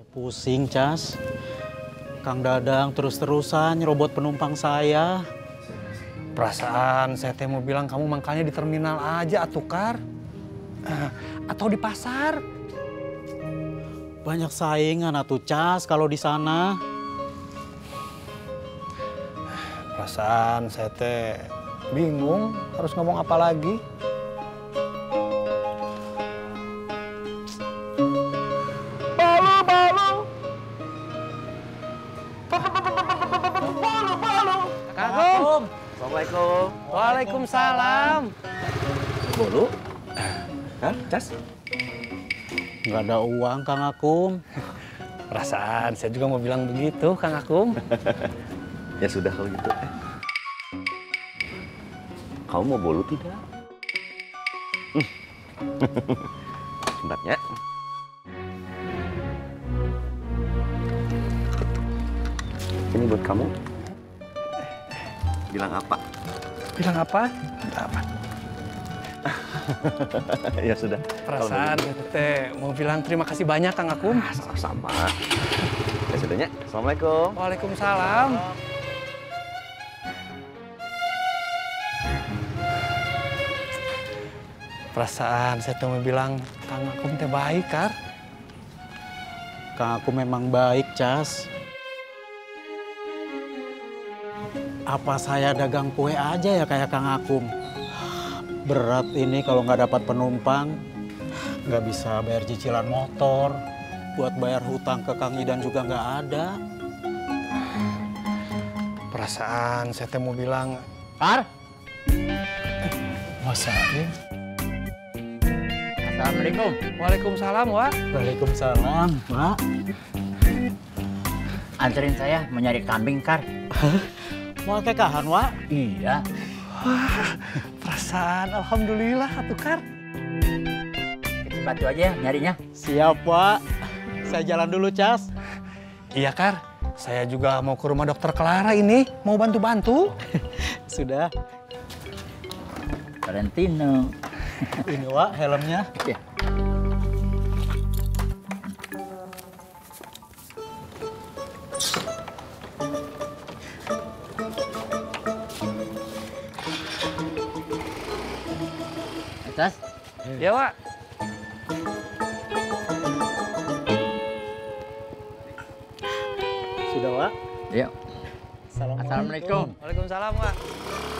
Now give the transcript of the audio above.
Pusing, Cas. Kang Dadang terus-terusan nyerobot penumpang saya. Perasaan saya teh mau bilang kamu mangkalnya di terminal aja atukar. Atau di pasar. Banyak saingan atuh, Cas, kalau di sana. Perasaan saya teh bingung harus ngomong apa lagi. Assalamualaikum. Assalamualaikum. Waalaikumsalam. Bolu? Hah, Cas? Nggak ada uang, Kang Akum. Perasaan saya juga mau bilang begitu, Kang Akum. Ya sudah kalau gitu. Kamu mau bolu tidak? Sebenarnya. Ini buat kamu. Bilang apa? Bilang apa? Apa? Ya sudah. Perasaan saya teh mau bilang terima kasih banyak, Kang Akum. Sama-sama. Ya sudahnya. Assalamualaikum. Waalaikumsalam. Perasaan saya tuh mau bilang Kang Akum teh baik, Kar. Kang Akum memang baik, Cas. Apa saya dagang kue aja ya kayak Kang Akum? Berat ini kalau nggak dapat penumpang, nggak bisa bayar cicilan motor, buat bayar hutang ke Kang Idan juga nggak ada. Perasaan saya teh mau bilang, Kar? masa ini? Assalamualaikum. Waalaikumsalam, Wak. Waalaikumsalam, Pak. Anterin saya mencari kambing, Kar. Mau kekahan, Wak? Iya. Perasaan alhamdulillah atuh, Kar. Kita bantu aja ya nyarinya. Siap, Pak. Saya jalan dulu, Cas. Iya, Kar. Saya juga mau ke rumah dokter Clara ini, mau bantu-bantu. Sudah. Valentino. Ini, Wak, helmnya. Ya. Atas. Ya, Wak. Sudah, Wak. Yuk. Assalamualaikum. Assalamualaikum. Waalaikumsalam, Wak.